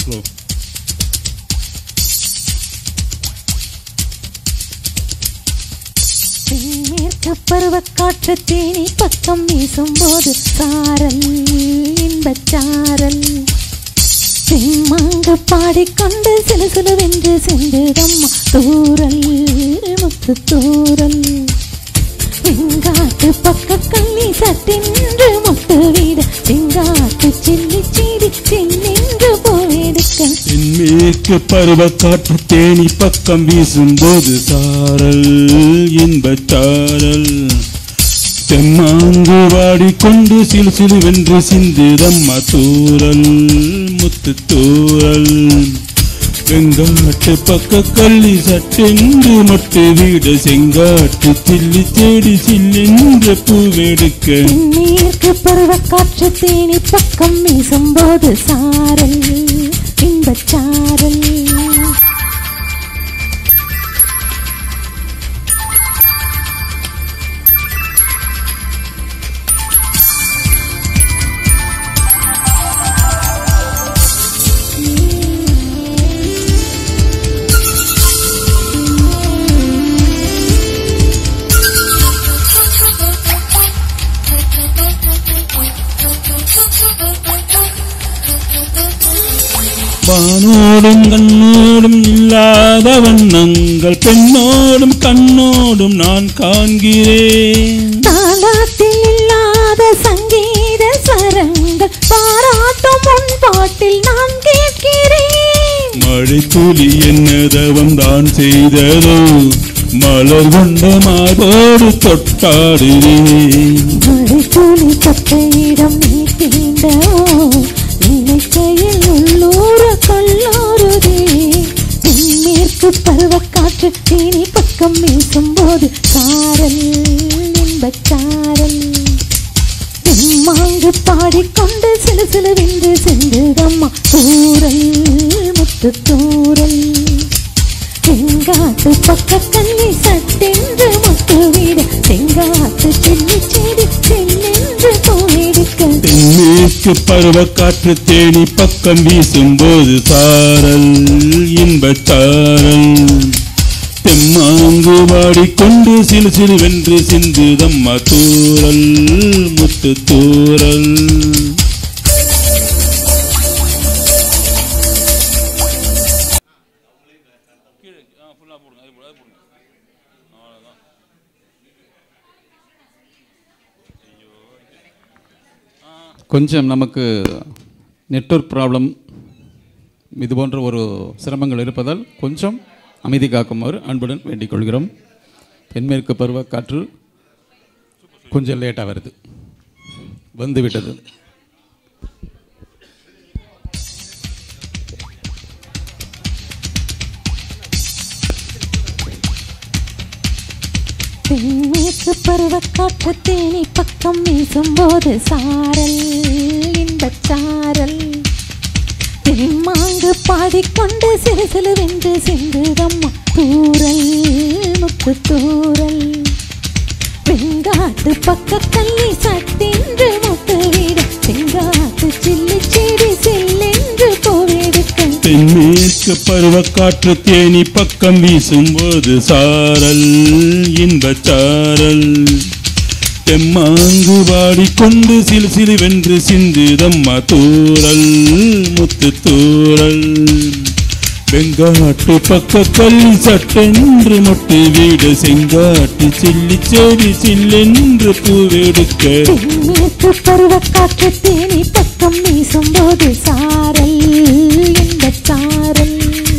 Slow. தென்மேற்கு பருவக்காற்று தேனி பக்கம் வீசும்போது சாரல் இன்பச்சாரல் தென்மாங்கு பாடிக்கொண்டு சிலு சிலுவென்று சென்றதம்மா தூரல் முத்து தூரல் செங்காட்டு பக்க கண்ணி சட்டென்று முட்டு வீடு செங்காட்டு சில்லி சீடி சென்னென்று போவெடுக்க தென்மேற்கு பருவக்காற்று தேனி பக்கம் வீசும்போது சாரல் இன்பச்சாரல் தெம்மாங்கு வாடிக்கொண்டு சிலு சிலுவென்று சிந்துதம்மா தூரல் முத்து தூரல் வெங்காட்டு பக்க கள்ளி சட்டென்று மொட்டு வீடு செங்காட்டு சில்லி தேடி சில்லென்று பூவெடுக்க தென்மேற்கு பருவக்காற்று தேனி பக்கம் வீசும்போது சாரல் இன்பச்சாரல் வானோடும் கண்ணோடும் இல்லாத வண்ணங்கள் பெண்ணோடும் கண்ணோடும் நான் காண்கிறேன் தாலாட்டில் இல்லாத சங்கீத சரங்கள் பாராட்டும் உன் பாட்டில் நான் கேட்கிறேன் மழை துளி என்னதவம் தான் செய்ததோ மலர் கொண்ட மார்போடு தொட்டாடுகிறேன் மழை துளி தொட்ட இடம் நீ தீண்டவோ நினைக்கையில் உள்ளூர கல்லூருதே தென்மேற்கு பருவக்காற்று தேனி பக்கம் வீசும்போது சாரல் இன்பச்சாரல் தெம்மாங்கு பாடிக்கொண்டு சிலு சிலுவென்று சென்றதம்மா தூரல் முத்து தூரல் செங்காட்டு பக்க கண்ணி சட்டென்று முட்டு வீடு செங்காட்டு சில்லி செடி செல்லென்று போவெடுக்க தென்மேற்கு பருவக்காற்று தேனி பக்கம் வீசும்போது சாரல் இன்பச்சாரல் தெம்மாங்கு வாடிக்கொண்டு சிலு சிலுவென்று சிந்துதம்மா தூரல் முத்து தூரல் கொஞ்சம் நமக்கு நெட்வொர்க் ப்ராப்ளம் இது போன்ற ஒரு சிரமங்கள் இருப்பதால் கொஞ்சம் அமைதி காக்குமாறு அன்புடன் வேண்டிக் கொள்கிறோம். தென்மேற்கு பருவக்காற்று கொஞ்சம் லேட்டாக வருது, வந்துவிட்டது. தென்மேற்கு பருவக்காற்று தேனி பக்கம் வீசும்போது சாரல் இன்பச்சாரல் தென்மாங்கு பாடிக்கொண்டு சிறு சிலுவென்று சென்றதம்மா தூரல் முத்து தூரல் வெங்காட்டு பக்க கள்ளி சட்டென்று முட்டு வீடு செங்காட்டு சில்லி செடி செல்லென்று போவெடுக்க தென்மேற்கு பருவக்காற்று தேனி பக்கம் வீசும்போது சாரல் இன்பச்சாரல் தெம்மாங்கு வாடிக்கொண்டு சிலு சிலுவென்று சிந்துதம்மா தூரல் முத்து தூரல் வெங்காட்டு பக்க கள்ளி சட்டென்று மொட்டு வீடு செங்காட்டு சில்லி செடி சில்லென்று பூவெடுக்க தென்மேற்கு பருவக்காற்று தேனி பக்கம் வீசும்போது சாரல் இன்பச்சாரல்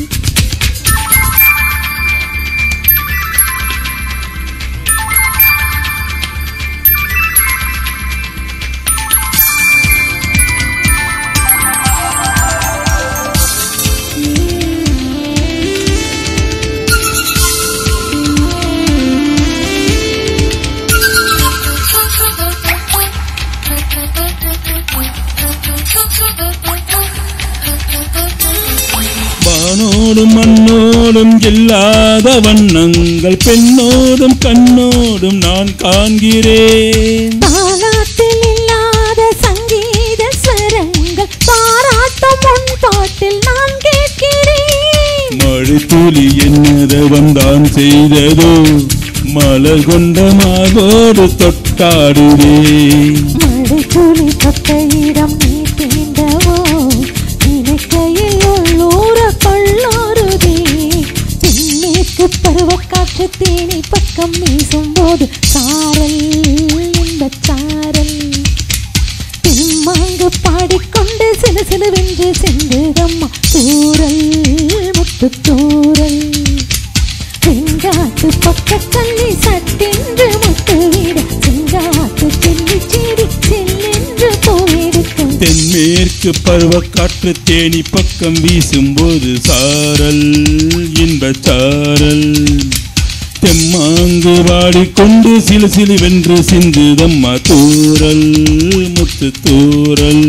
வானோடும் மண்ணோடும் இல்லாத வண்ணங்கள் பெண்ணோடும் கண்ணோடும் நான் காண்கிறேன் தாலாட்டில் இல்லாத சங்கீத ஸ்வரங்கள் பாராட்டும் உன் பாட்டில் நான் மழை துளி என்னத வந்தான் செய்ததோ மலர் கொண்ட மார்போடு தொட்டாடுதே மழை துளி தொட்ட இடம் நீ தீண்டவோ நினைக்கையில் உள்ளூர கொள்ளாருதே தென்மேற்கு பருவக்காற்று தேனி பக்கம் வீசும் போது சாரல் இன்பச் சாரல் பின்மாங்கு பாடிக்கொண்டு சிலு சிலுவென்று சென்றதம்மா தூரல் முத்து தூரல் செங்காட்டு பக்க கல்லி சட்டென்று முட்டு விட செங்காட்டு செல்லி செடி செல்லென்று போவெடுக்கும் தென்மேற்கு பருவக்காற்று தேனி பக்கம் வீசும்போது சாரல் இன்பச் சாரல் தெம்மாங்கு வாடிக்கொண்டு சிலு சிலுவென்று சிந்துதம்மா தூரல் முத்து தூரல்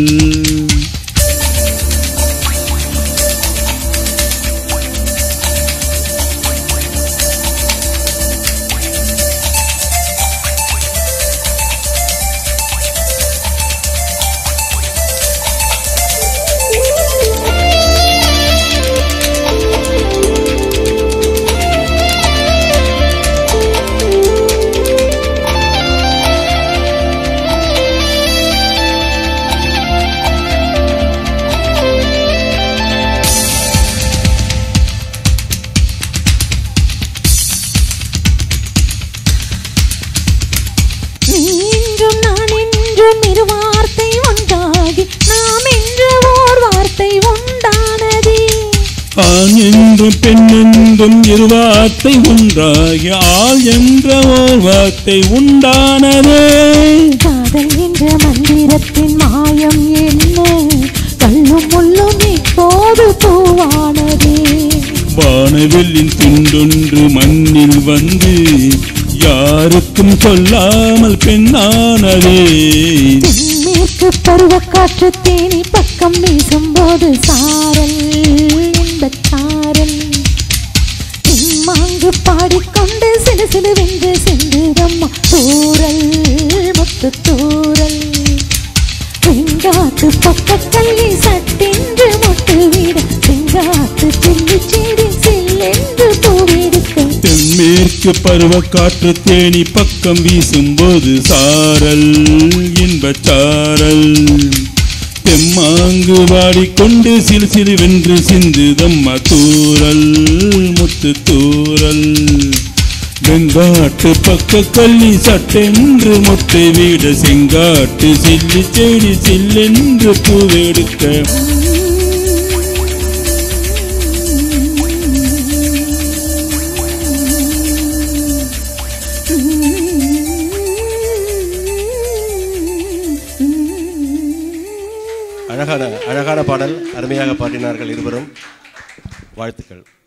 ஆண் என்றும் பெண் என்றும் இரு வார்த்தை ஒன்றாகி ஆள் என்ற ஓர் வார்த்தை உண்டானதே காதல் என்ற மந்திரத்தின் மாயம் என்ன கல்லும் முள்ளும் இப்போது பூவானதே வானவெல்லின் துண்டொன்று மண்ணில் வந்து யாருக்கும் சொல்லாமல் பெண்ணானதே தென்மேற்கு பருவக்காற்று தேனி பக்கம் வீசும்போது சாரல் இன்பச் சாரல் மாங்கு பாடிக்கொண்டு சிலு சிலுவென்று சென்றதம்மா தூரல் முத்து தூரல் செங்காட்டு பக்க கல்லி சட்டென்று முட்டு விட செங்காட்டு செல்லி செடி செல்லென்று பூவெடுக்க தென்மேற்கு பருவக்காற்று தேனி பக்கம் வீசும்போது சாரல் இன்பச் சாரல் தெம்மாங்கு வாடிக்கொண்டு சிலு சிலுவென்று சிந்துதம்மா தூரல் முத்து தூரல் வெங்காட்டு பக்க கல்லி சட்டென்று முட்டை வீட செங்காட்டு சில்லி செடி சில்லென்று பூவெடுக்க அழகான பாடல், அருமையாக பாடினார்கள் இருவரும். வாழ்த்துக்கள்.